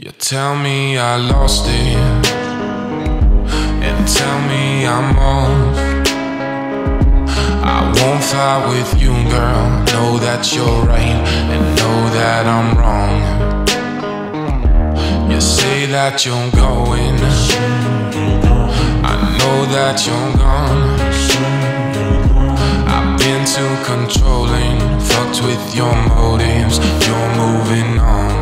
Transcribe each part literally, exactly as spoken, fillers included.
You tell me I lost it, and tell me I'm off. I won't fight with you, girl. Know that you're right, and know that I'm wrong. You say that you're going, I know that you're gone. I've been too controlling, fucked with your motives. You're moving on.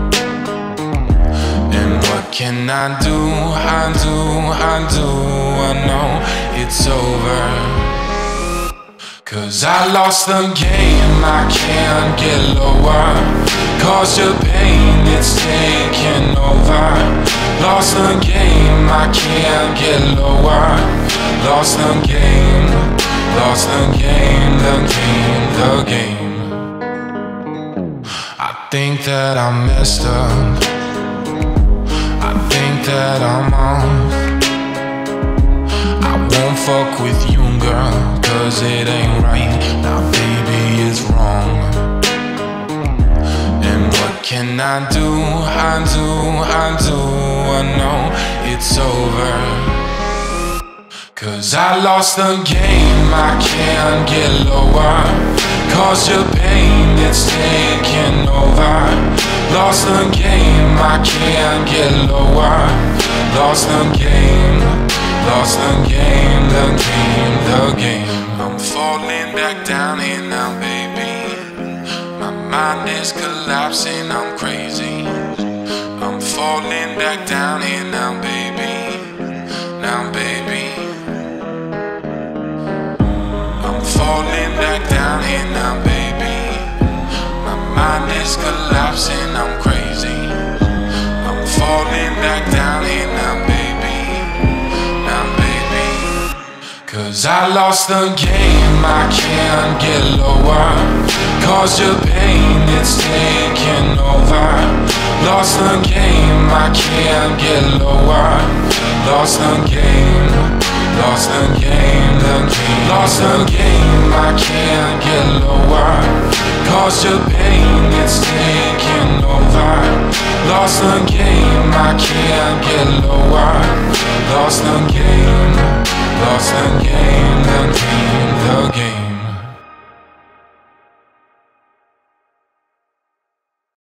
What can I do? I do, I do, I know it's over. Cause I lost the game, I can't get lower. Cause your pain, it's taking over. Lost the game, I can't get lower. Lost the game, lost the game, the game, the game. I think that I messed up, I think that I'm off. I won't fuck with you, girl, cause it ain't right. Now baby, it's wrong. And what can I do? I do, I do, I know it's over. Cause I lost the game, I can't get lower. Cause your pain, it's taking over. Lost the game, I can't get lower. Lost the game, lost the game, the game, the game. I'm falling back down here now, baby. My mind is collapsing, I'm crazy. I'm falling back down here now, baby. Now, baby. I'm falling back down here now, baby. My mind is collapsing, I'm crazy. I'm falling back down here now, baby. Now, baby. Cause I lost the game, I can't get lower. Cause your pain, it's taking over. Lost the game, I can't get lower. Lost the game, lost the game, the game. Lost the game, I can't get lower. Cause your pain, it's taking over. Lost the game, I can't get lower. Lost the game, lost the game, the game, the game.